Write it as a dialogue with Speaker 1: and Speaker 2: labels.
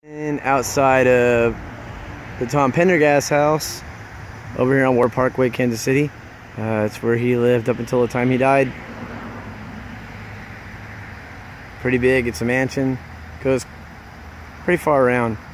Speaker 1: And outside of the Tom Pendergast house over here on War Parkway, Kansas City. It's where he lived up until the time he died. Pretty big. It's a mansion. Goes pretty far around.